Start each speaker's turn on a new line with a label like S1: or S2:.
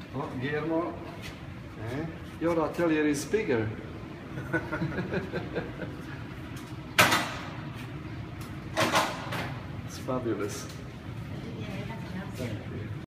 S1: Oh, Guillermo, your atelier is bigger. It's fabulous. Thank you.